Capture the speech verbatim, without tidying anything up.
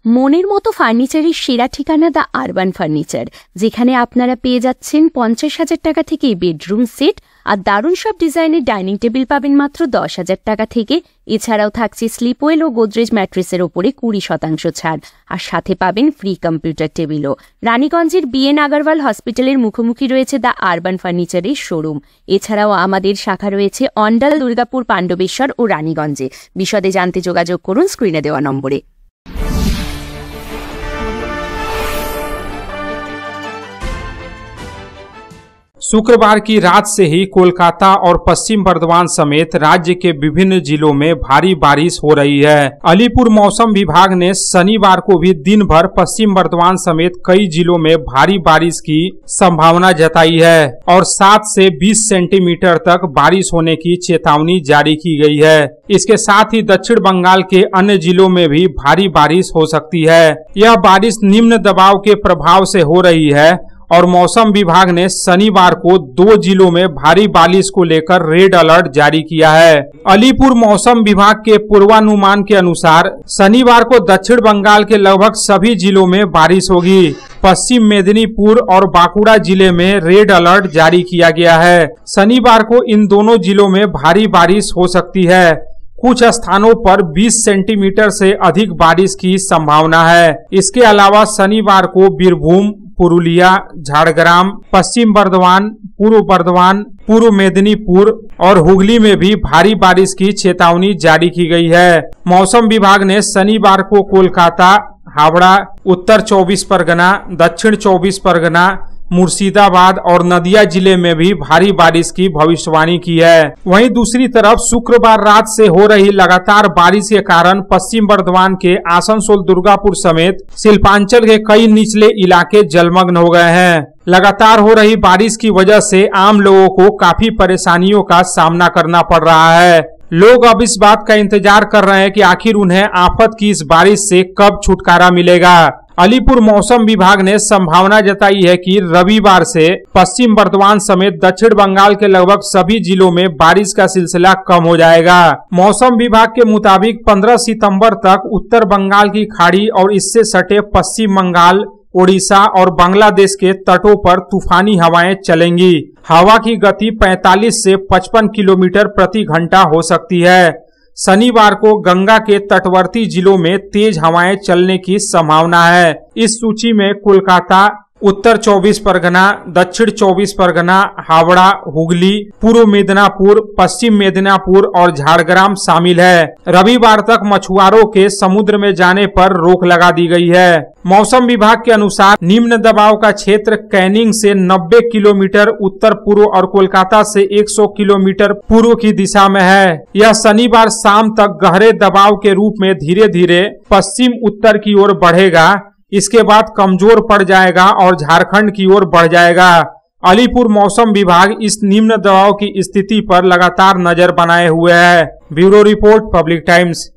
মনের মতো ফার্নিচারের সেরা ঠিকানা দ্য আরবান ফার্নিচার, যেখানে আপনারা পেয়ে যাচ্ছেন পঞ্চাশ হাজার টাকা থেকে বেডরুম সেট আর দারুণ সব ডিজাইনের ডাইনিং টেবিল পাবেন মাত্র দশ হাজার টাকা থেকে। এছাড়াও থাকছে স্লিপওয়েল ও গোদরেজ ম্যাট্রেসের ওপরে কুড়ি শতাংশ ছাড়, আর সাথে পাবেন ফ্রি কম্পিউটার টেবিলও। রানীগঞ্জের বিএন আগারওয়াল হসপিটালের মুখোমুখি রয়েছে দ্য আরবান ফার্নিচারের শোরুম। এছাড়াও আমাদের শাখা রয়েছে অন্ডাল, দুর্গাপুর, পাণ্ডবেশ্বর ও রানীগঞ্জে। বিশদে জানতে যোগাযোগ করুন স্ক্রিনে দেওয়া নম্বরে। शुक्रवार की रात से ही कोलकाता और पश्चिम बर्धमान समेत राज्य के विभिन्न जिलों में भारी बारिश हो रही है। अलीपुर मौसम विभाग ने शनिवार को भी दिन भर पश्चिम बर्धमान समेत कई जिलों में भारी बारिश की संभावना जताई है और सात से बीस सेंटीमीटर तक बारिश होने की चेतावनी जारी की गई है। इसके साथ ही दक्षिण बंगाल के अन्य जिलों में भी भारी बारिश हो सकती है। यह बारिश निम्न दबाव के प्रभाव से हो रही है और मौसम विभाग ने शनिवार को दो जिलों में भारी बारिश को लेकर रेड अलर्ट जारी किया है। अलीपुर मौसम विभाग के पूर्वानुमान के अनुसार शनिवार को दक्षिण बंगाल के लगभग सभी जिलों में बारिश होगी। पश्चिम मेदिनीपुर और बांकुड़ा जिले में रेड अलर्ट जारी किया गया है। शनिवार को इन दोनों जिलों में भारी बारिश हो सकती है। कुछ स्थानों पर बीस सेंटीमीटर से अधिक बारिश की संभावना है। इसके अलावा शनिवार को बीरभूम, पुरुलिया, झारग्राम, पश्चिम बर्धमान, पूर्व बर्धमान, पूर्व मेदिनीपुर और हुगली में भी भारी बारिश की चेतावनी जारी की गई है। मौसम विभाग ने शनिवार को कोलकाता, हावड़ा, उत्तर चौबीस परगना, दक्षिण चौबीस परगना, मुर्शिदाबाद और नदिया जिले में भी भारी बारिश की भविष्यवाणी की है। वहीं दूसरी तरफ शुक्रवार रात से हो रही लगातार बारिश के कारण पश्चिम बर्धमान के आसनसोल, दुर्गापुर समेत शिल्पांचल के कई निचले इलाके जलमग्न हो गए हैं। लगातार हो रही बारिश की वजह से आम लोगों को काफी परेशानियों का सामना करना पड़ रहा है। लोग अब इस बात का इंतजार कर रहे हैं कि आखिर उन्हें आफत की इस बारिश से कब छुटकारा मिलेगा। अलीपुर मौसम विभाग ने संभावना जताई है कि रविवार से पश्चिम बर्धमान समेत दक्षिण बंगाल के लगभग सभी जिलों में बारिश का सिलसिला कम हो जाएगा। मौसम विभाग के मुताबिक पंद्रह सितंबर तक उत्तर बंगाल की खाड़ी और इससे सटे पश्चिम बंगाल, ओडिशा और बांग्लादेश के तटों पर तूफानी हवाएं चलेंगी। हवा की गति पैंतालीस से पचपन किलोमीटर प्रति घंटा हो सकती है। शनिवार को गंगा के तटवर्ती जिलों में तेज हवाएं चलने की संभावना है। इस सूची में कोलकाता, उत्तर चौबीस परगना, दक्षिण चौबीस परगना, हावड़ा, हुगली, पूर्व मेदिनीपुर, पश्चिम मेदिनीपुर और झारग्राम शामिल है। रविवार तक मछुआरों के समुद्र में जाने पर रोक लगा दी गई है। मौसम विभाग के अनुसार निम्न दबाव का क्षेत्र कैनिंग से नब्बे किलोमीटर उत्तर पूर्व और कोलकाता से सौ किलोमीटर पूर्व की दिशा में है। यह शनिवार शाम तक गहरे दबाव के रूप में धीरे धीरे पश्चिम उत्तर की ओर बढ़ेगा। इसके बाद कमजोर पड़ जाएगा और झारखंड की ओर बढ़ जाएगा। अलीपुर मौसम विभाग इस निम्न दबाव की स्थिति पर लगातार नजर बनाए हुए है। Bureau report, Public times.